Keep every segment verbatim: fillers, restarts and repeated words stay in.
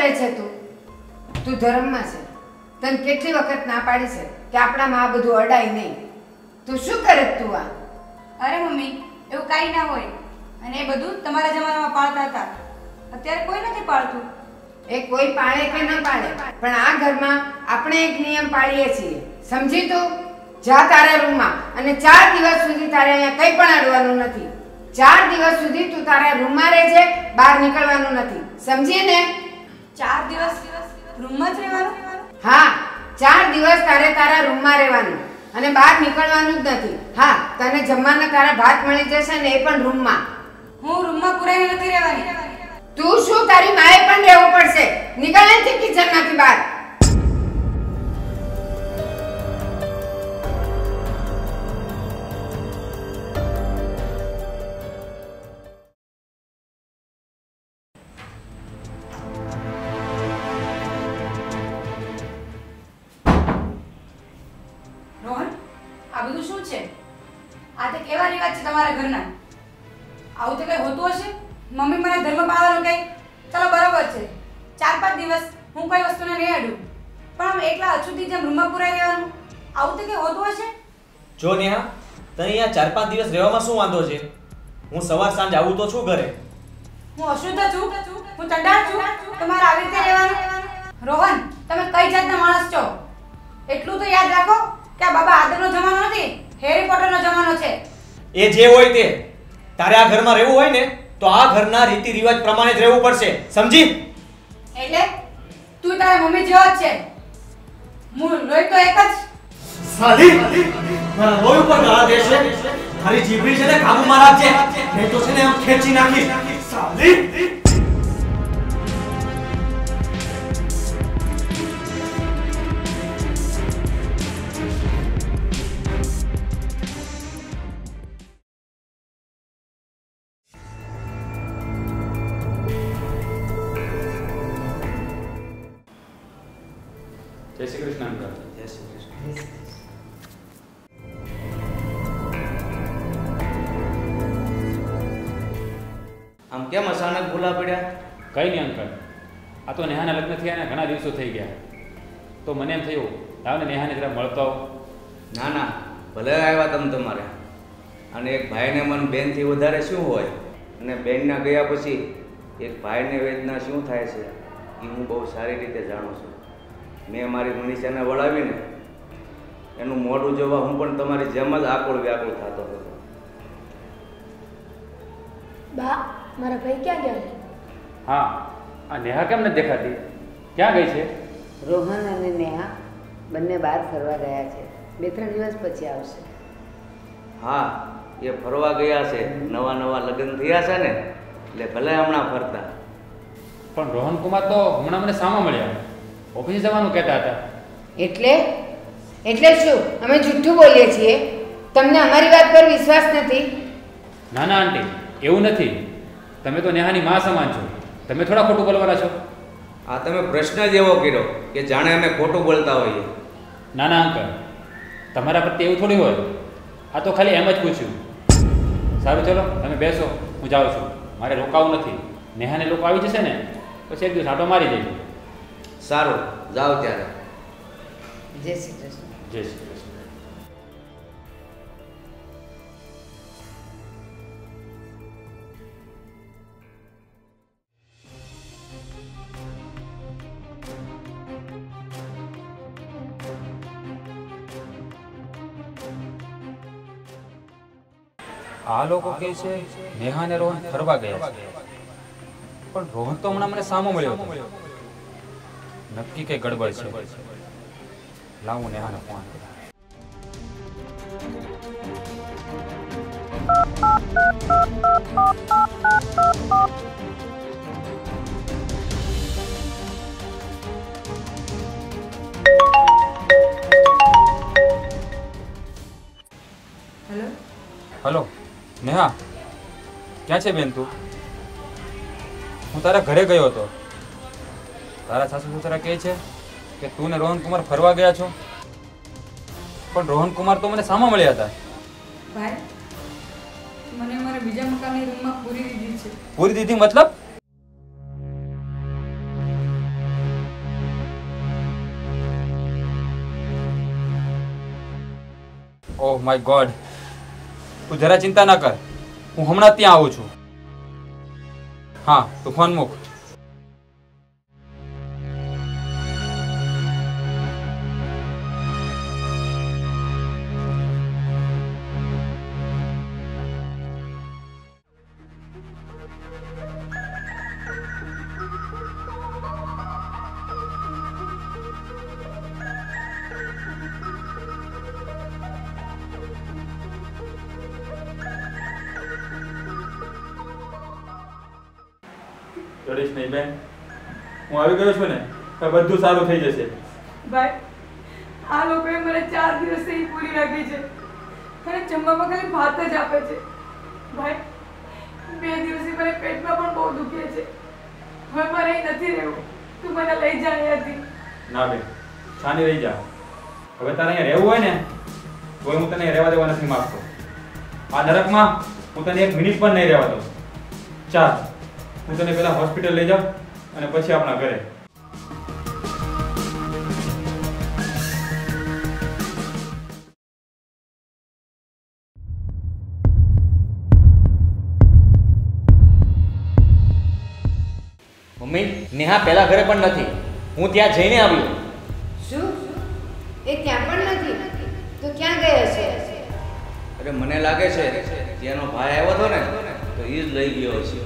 કરે છે તું? તું ધર્મમાં છે. તને કેટલી વખત ના પાડી છે કે આપણામાં આ બધું અડાય નહીં. તું શું કરે તું આ? અરે મમ્મી, એવું કાંઈ ના હોય. અને એ બધું તમારા જમાનામાં પાળતા હતા. અત્યારે કોઈ નથી પાળતું. એ કોઈ પાળે કે ન પાળે, પણ આ ઘરમાં આપણે એક નિયમ પાળીએ છીએ. સમજી તું? જા તારા રૂમમાં અને ચાર દિવસ સુધી તારે અહીંયા કંઈ પણ અડવાનું નથી. ચાર દિવસ સુધી તું તારા રૂમમાં રહેજે, બહાર નીકળવાનું નથી. સમજી ને? ચાર દિવસ રૂમમાં જ રહેવાનું? હા, ચાર દિવસ તારે તારા રૂમમાં રહેવાનું અને બહાર નીકળવાનું જ નથી. હા, તને જમવાના તારા ભાત મળી જશે ને, એ પણ રૂમમાં. હું રૂમમાં પુરાઈને નથી રહેવાની. તું શું, તારી માએ પણ રહેવું પડશે. નીકળ અહીંથી કિચનમાંથી બહાર. રોહન, આ બધું શું છે? આ તે કેવા રિવાજ છે તમારા ઘરના? આવું તો કઈ હોતું હશે? મમ્મી મને ધર્મ પાળવાનું કહે, ચલો બરોબર છે, ચાર પાંચ દિવસ હું કઈ વસ્તુને નહીં અડું, પણ આમ એકલા અછૂતી જેમ રૂમમાં પુરાઈ રહેવાનું, આવું તો કઈ હોતું હશે? જો નેહા, તને અહીંયા ચાર પાંચ દિવસ રહેવામાં શું વાંધો છે? હું સવાર સાંજ આવું તો છું ઘરે. હું અશુદ્ધ છું, હું ચંડાળ છું, તમારે આવી રીતે રહેવાનું? રોહન, તમે કઈ જાતના માણસ છો? એટલું તો યાદ રાખો કે આ બાબા આદરનો જમાનો નથી, હેરી પોટરનો જમાનો છે. એ જે હોય તે, તારે આ ઘરમાં રહેવું હોય ને તો આ ઘરના રીતિ રિવાજ પ્રમાણે જ રહેવું પડશે, સમજી? એટલે તું તારા મમ્મી જેવો જ છે. હું લોહી તો એક જ. સાલી, મારા લોહી ઉપર ગાળા દેશે. તારી જીભડી છે ને કાબુમાં રાખજે, નહીં તો છે ને આમ ખેંચી નાખીશ. સાલી, જય શ્રી કૃષ્ણ અંકલ. જય શ્રી કૃષ્ણ. આમ કેમ અચાનક ભૂલા પડ્યા? કંઈ નહીં અંકલ, આ તો નેહાના લગ્ન થયા ને ઘણા દિવસો થઈ ગયા, તો મને એમ થયું લાવ ને નેહાને જરા મળતો આવું. ના ના, ભલે આવ્યા તમે તમારે. અને એક ભાઈને મન બેનથી વધારે શું હોય? અને બેનના ગયા પછી એક ભાઈને વેદના શું થાય છે એ હું બહુ સારી રીતે જાણું છું. મેં મારી મનીષાને વળાવીને એનું મોઢું જોવા હું પણ તમારી જેમ જ આકુળ વ્યાકુળ થતો હતો. બા, મારા ભાઈ ક્યાં ગયા છે? હા, આ નેહા કેમ નથી દેખાતી? ક્યાં ગઈ છે? રોહન અને નેહા બંને બહાર ફરવા ગયા છે. બે ત્રણ દિવસ પછી આવશે. હા, એ ફરવા ગયા છે. નવા નવા લગ્ન થયા છે ને, એટલે ભલે હમણાં ફરતા. પણ રોહન કુમાર તો હમણાં મને સામા મળ્યા, ઓફિસે જવાનું કહેતા હતા. એટલે એટલે શું, અમે જુઠ્ઠું બોલીએ છીએ? તમને અમારી વાત પર વિશ્વાસ નથી? ના ના આંટી, એવું નથી. તમે તો નેહાની મા સમાન છો, તમે થોડા ખોટું બોલવાના છો. આ તમે પ્રશ્ન જ એવો કર્યો કે જાણે અમે ખોટું બોલતા હોઈએ. ના ના અંકલ, તમારા પ્રત્યે એવું થોડી હોય. આ તો ખાલી એમ જ પૂછ્યું. સારું ચલો, તમે બેસો, હું જાઉં છું. મારે રોકાવું નથી. નેહાને લોકો આવી જશે ને પછી એક દિવસ આટો મારી જઈશું. સારું, જાઓ ત્યારે. જય શ્રી કૃષ્ણ. જય શ્રી કૃષ્ણ. આ લોકો કહે છે નેહા ને રોહન ફરવા ગયા છે, પણ રોહન તો હમણાં મને સામો મળ્યો હતો. નક્કી કઈ ગડબડ છે. લાવું નેહાને ફોન કરું. હેલો હલો નેહા, ક્યાં છે બેન તું? હું તારા ઘરે ગયો હતો. તારા સાસુ સસરા કહે છે કે તું ને રોહન કુમાર ફરવા ગયા છો, પણ રોહન કુમાર તો મને સામા મળ્યા હતા. ભાઈ, મને મારા બીજા મકાનની રૂમમાં પૂરી દીધી છે. પૂરી દીધી મતલબ? માય ગોડ, તું જરા ચિંતા ના કર, હું હમણાં જ ત્યાં આવું છું. હા, તું ફોન મૂક. રડીશ નહીં બેન, હું આવી ગયો છું ને, હવે બધું સારું થઈ જશે. ભાઈ, આ લોકોએ મને ચાર દિવસથી પૂરી રાખી છે અને જમવામાં ખાલી ભાત જ આપે છે. ભાઈ, બે દિવસથી મને પેટમાં પણ બહુ દુખે છે. હવે મારે અહીં નથી રહેવું, તું મને લઈ જા અહીંયાથી. ના બેન, છાની રહી જા. હવે તારે અહીંયા રહેવું હોય ને તો હું તને રહેવા દેવા નથી માંગતો. આ નરકમાં હું તને એક મિનિટ પણ નહીં રહેવા દઉં. ચાલ, હું તને પહેલા હોસ્પિટલ લઈ જાઉં અને પછી આપણા ઘરે. મમ્મી, નેહા પહેલા ઘરે પણ નથી. હું ત્યાં જઈને આવ્યો. શું? એ ત્યાં પણ નથી? તો ક્યાં ગયો છે? અરે મને લાગે છે જેનો ભાઈ આવ્યો હતો ને તો એ જ લઈ ગયો છે.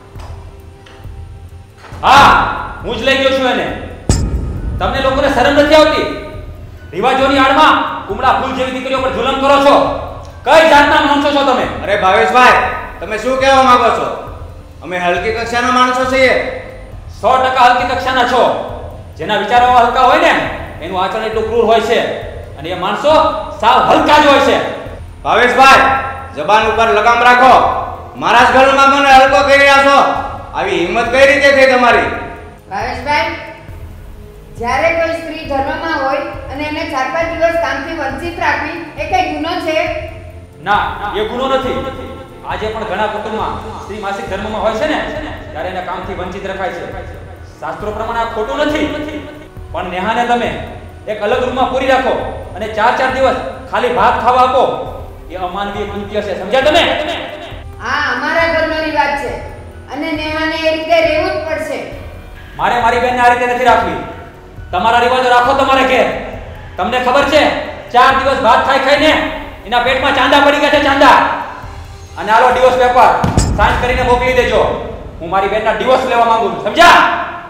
હા, હું જ લઈ ગયો છું એને. તમને લોકોને શરમ નથી આવતી? રિવાજોની આડમાં કુમળા ફૂલ જેવી દીકરીઓ પર જુલમ કરો છો. કઈ જાતના માણસો છો તમે? અરે ભાવેશભાઈ, તમે શું કહેવા માંગો છો? અમે હલકી કક્ષાના માણસો છીએ. સો ટકા હલકી કક્ષાના છો. જેના વિચારો હલકા હોય ને એનું આચરણ એટલું ક્રૂર હોય છે અને એ માણસો સાવ હલકા જ હોય છે. ભાવેશભાઈ, જબાન ઉપર લગામ રાખો. મારા જ ઘરમાં મને હલકો કહી રહ્યા છો. આવી હિંમત કઈ રીતે થઈ તમારી? ભાવેશભાઈ, જ્યારે કોઈ સ્ત્રી ધર્મમાં હોય અને એને ચાર પાંચ દિવસ કામથી વંચિત રાખવી એ કઈ ગુનો છે? ના, એ ગુનો નથી. આજે પણ ઘણા કુટુંબમાં સ્ત્રી માસિક ધર્મમાં હોય છે ને ત્યારે એને કામથી વંચિત રખાય છે. શાસ્ત્રો પ્રમાણે આ ખોટું નથી. પણ નેહાને તમે એક અલગ રૂમમાં પૂરી રાખો અને ચાર ચાર દિવસ ખાલી ભાત ખાવા આપો, એ અમાનવીય કૃત્ય છે. સમજ્યા તમે? આ અમારા ઘરનો રિવાજ છે અને નેહાને એ રીતે રહેવું જ પડશે. મારે મારી બેનને આ રીતે નથી રાખવી. તમારા રિવાજો રાખો તમારે ઘેર. તમને ખબર છે ચાર દિવસ ભાત ખાઈ ખાઈને એના પેટમાં ચાંદા પડી ગયા છે, ચાંદા. અને આલો ડિવોર્સ પેપર સાઈન કરીને મોકલી દેજો. હું મારી બેનના ડિવોર્સ લેવા માંગુ છું. સમજ્યા?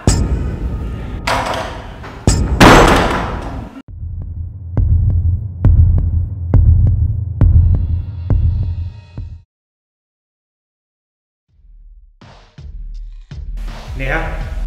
નેહા,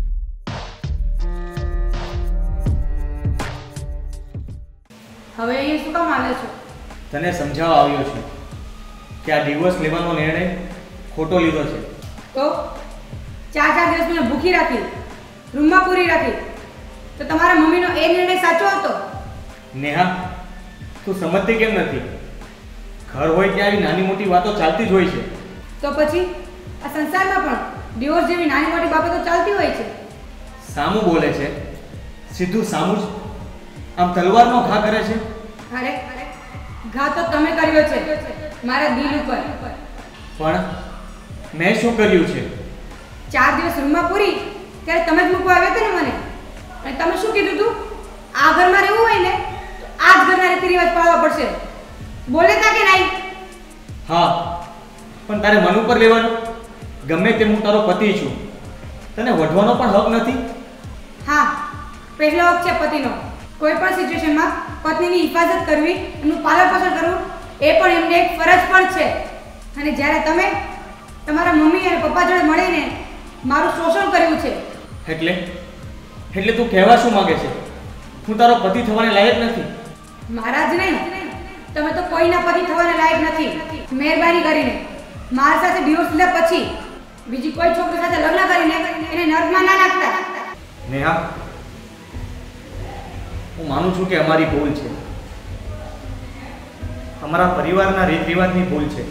હવે અહીંયા શું કામ આવે છો? તને સમજાવવા આવ્યો છું કે આ ડિવોર્સ લેવાનો નિર્ણય ખોટો લીધો છે. તો ચાર ચાર દિવસ મને ભૂખી રાખી, રૂમમાં પૂરી રાખી, તો તમારા મમ્મીનો એ નિર્ણય સાચો હતો? નેહા, તું સમજતી કેમ નથી? ઘર હોય ત્યાં આવી નાની મોટી વાતો ચાલતી જ હોય છે. તો પછી આ સંસારમાં પણ ડિવોર્સ જેવી નાની મોટી બાબતો ચાલતી હોય છે. સામું બોલે છે, સીધું સામું જ આમ તલવારનો ઘા કરે છે. અરે ઘા તો તમે કર્યો છે મારા દિલ ઉપર. પણ મેં શું કર્યું છે? ચાર દિવસ રૂમમાં પૂરી ત્યારે તમે જ મૂકવા આવ્યા હતા ને મને, અને તમે શું કીધું તું? આ ઘરમાં રહેવું હોય ને તો આ જ ઘરના રીતિ રિવાજ પાળવા પડશે. બોલે તા કે નહીં? હા, પણ તારે મન ઉપર લેવાનું? ગમે તેમ હું તારો પતિ છું, તને વઢવાનો પણ હક નથી. હા, પહેલો હક છે પતિનો. કોઈ પણ સિચ્યુએશનમાં પત્નીની હિફાજત કરવી, એનું પાલન પોષણ કરવું એ પણ એમને એક ફરજ પણ છે. અને જ્યારે તમે તમારા મમ્મી અને પપ્પા જોડે મળીને મારું શોષણ કર્યું છે. એટલે એટલે તું કહેવા શું માંગે છે? હું તારો પતિ થવાને લાયક નથી? મારા જ નહીં, તમે તો કોઈના પતિ થવાને લાયક નથી. મહેરબાની કરીને મારા સાથે ડિવોર્સ લીધા પછી બીજી કોઈ છોકરી સાથે લગ્ન કરીને એને નર્કમાં ના નાખતા. નેહા, હું માનું છું કે અમારી ભૂલ છે, અમારા પરિવારના રીત રિવાજની ભૂલ છે.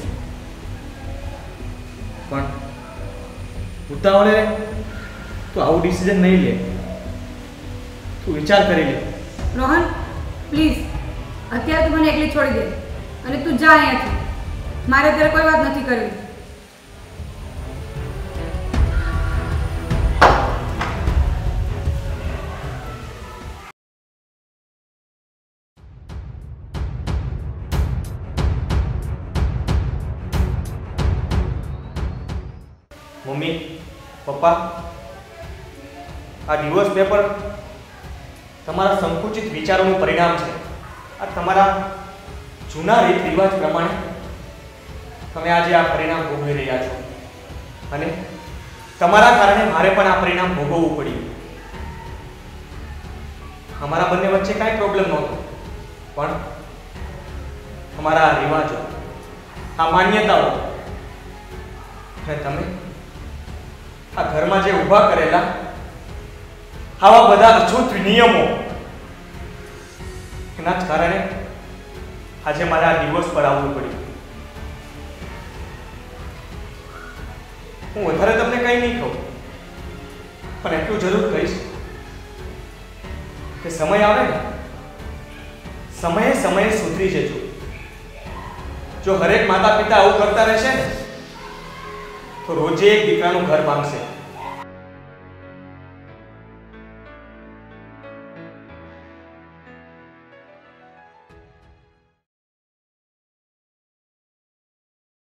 પણ ઉતાવળે તું આવું ડિસિઝન નહીં લે. તું વિચાર કરી લે. રોહન, પ્લીઝ અત્યારે તું મને એકલી છોડી દે. અને તું જા અહીંયાથી. મારે અત્યારે કોઈ વાત નથી કરવી. મમ્મી, પપ્પા, આ ડિવોર્સ પેપર તમારા સંકુચિત વિચારોનું પરિણામ છે. આ તમારા જૂના રીત રિવાજ પ્રમાણે તમે આજે આ પરિણામ ભોગવી રહ્યા છો અને તમારા કારણે મારે પણ આ પરિણામ ભોગવવું પડ્યું. અમારા બંને વચ્ચે કાંઈ પ્રોબ્લેમ નહોતો, પણ અમારા આ રિવાજો, આ માન્યતાઓ અને તમે આ ઘરમાં જે ઊભા કરેલા આવા બધા અછૂત નિયમો, એના જ કારણે આજે મારે આ ડિવોર્સ પર આવવું પડ્યું. હું વધારે તમને કંઈ નહીં કહું, પણ એટલું જરૂર કહીશ કે સમય આવે ને સમયે સમયે સુધરી જજો. જો હરેક માતા પિતા આવું કરતા રહેશે ને તો રોજે એક દીકરાનું ઘર ભાંગશે.